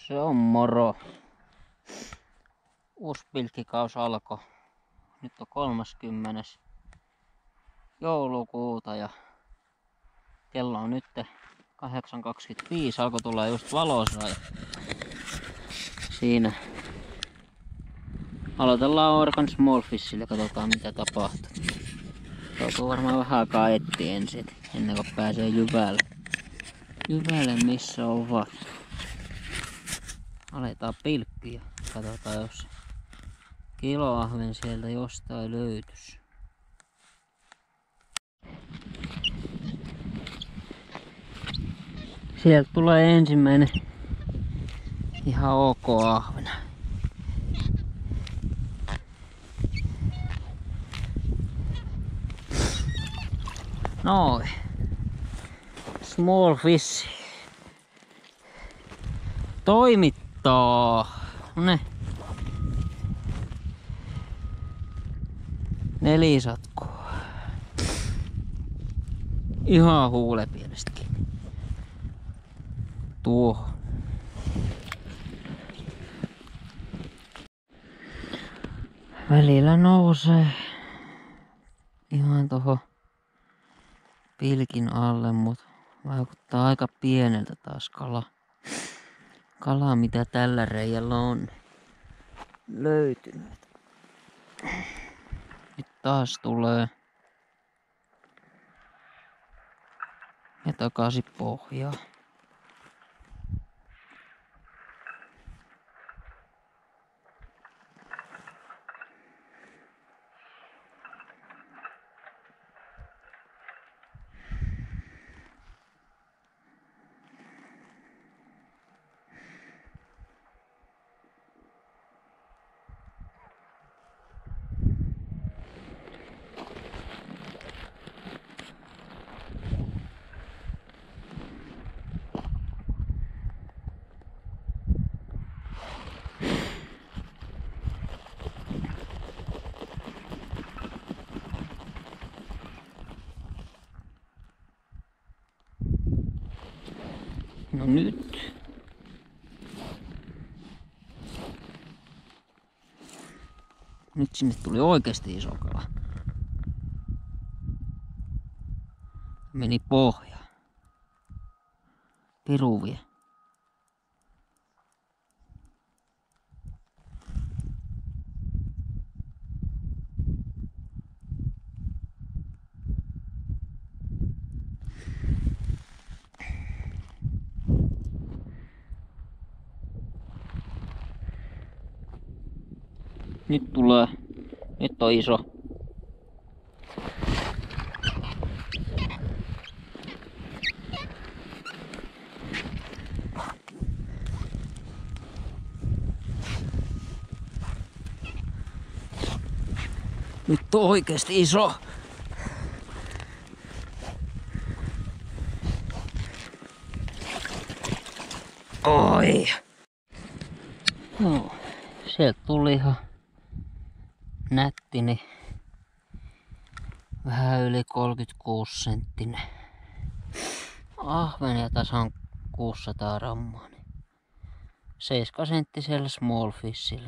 Se on moro. Uusi pilkkikaus alkoi. Nyt on 30. joulukuuta ja kello on nyt 8.25. Alkoi tulla just valosaa ja siinä aloitellaan Orkan Smallfishillä. Katsotaan mitä tapahtuu. Joutuu varmaan vähän aikaa etsiä ensin ennen kuin pääsee jyvälle. Jyvälle missä ovat. Aletaan pilkkiä. Katsotaan jos kiloahven sieltä jostain löytys. Sieltä tulee ensimmäinen ihan ok ahvena. Noin. Small fish. Toimittaa. None. 4 satkua. Ihan huulepielestäkin. Tuo. Välillä nousee ihan tuohon pilkin alle, mutta vaikuttaa aika pieneltä taas kala mitä tällä reijällä on löytynyt. Nyt taas tulee ja takaisin pohjaan. No nyt. Nyt sinne tuli oikeasti iso kala. Meni pohjaan. Piru vie. Nyt tulee. Nyt on iso. Nyt on oikeesti iso. Oi. No, sieltä tuli ihan nättini, vähän yli 36 senttinen ahven ja tasan 600 grammaa. 7 senttisellä small fishillä.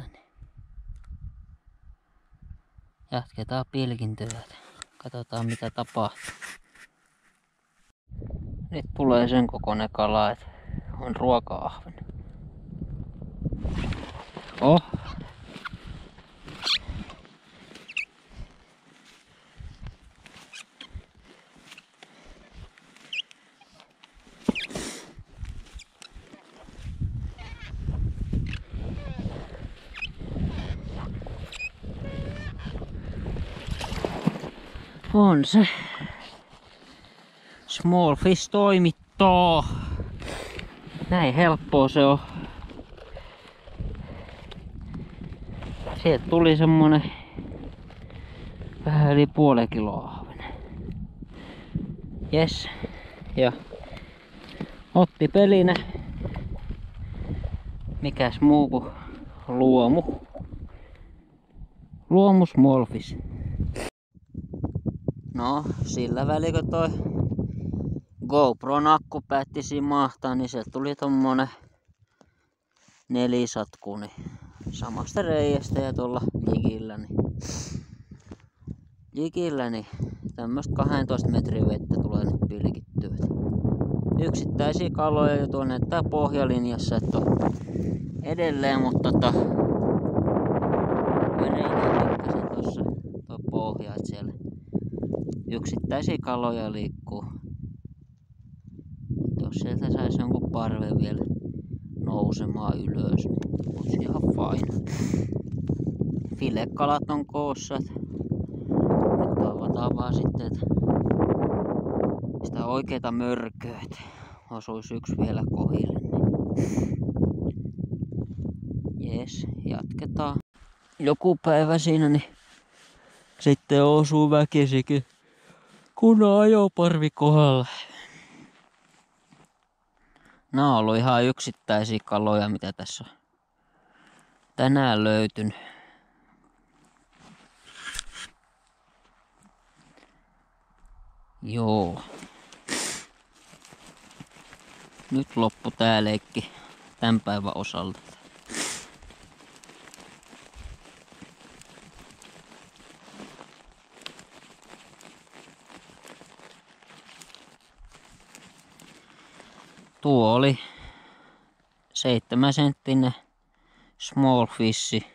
Jatketaan pilkin työtä. Katsotaan mitä tapahtuu. Nyt tulee sen kokoinen kala, että on ruoka-ahven. Oh. On se. Small fish toimittaa. Näin helppoa se on. Sieltä tuli semmonen vähän yli puoli kiloa ahvenen. Jes. Ja otti pelinä. Mikäs muu kuin luomu. Luomu small fish. No, sillä välikö toi GoPron akku päätti siinä mahtaa, niin sieltä tuli tommonen nelisatku, niin samasta reiästä ja tuolla jikillä niin tämmöstä 12 metrin vettä tulee nyt pilkittyä. Yksittäisiä kaloja jo tuonne näyttää pohjalinjassa, että on edelleen, mutta verenee pikkasen tossa tuo pohja, että siellä yksittäisiä kaloja liikkuu. Jos sieltä saisi jonkun parven vielä nousemaan ylös, niin olisi ihan fine. Filekalat on koossa. Nyt toivotaan vaan sitten, että sitä oikeeta mörköä, että osuisi yksi vielä kohille. Jes, jatketaan. Joku päivä siinä niin sitten osuu väkisikin, kun on ajoparvi kohdalla. Nämä on ollut ihan yksittäisiä kaloja, mitä tässä on tänään löytynyt. Joo. Nyt loppu tää leikki tämän päivän osalta. Tuo oli 7-senttinen small fish.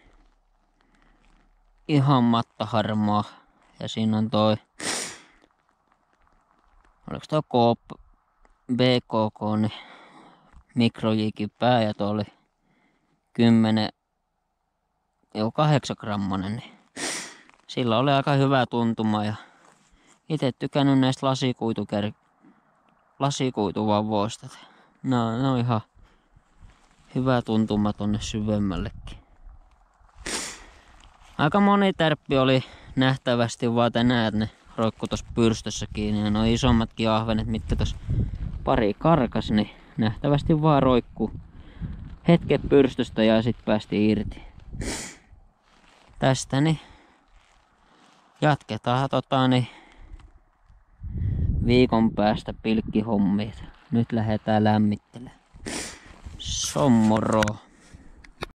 Ihan mattaharmaa. Ja siinä on toi, oliko toi Coop BKK, niin mikrojikin pää, ja tuo oli 8 grammanen. Niin sillä oli aika hyvä tuntuma, ja itse tykännyt näistä lasikuituvavoista. Ne on ihan hyvä tuntuma tonne syvemmällekin. Aika moni tärppi oli nähtävästi vaan tänään, että ne roikku tossa pyrstössä kiinni. Ja nuo isommatkin ahvenet, mitkä tossa pari karkas, niin nähtävästi vaan roikkuu hetken pyrstöstä ja sit päästi irti. Tästä niin jatketaan viikon päästä pilkkihommia. Nyt lähdetään lämmittelemään. Se on moro.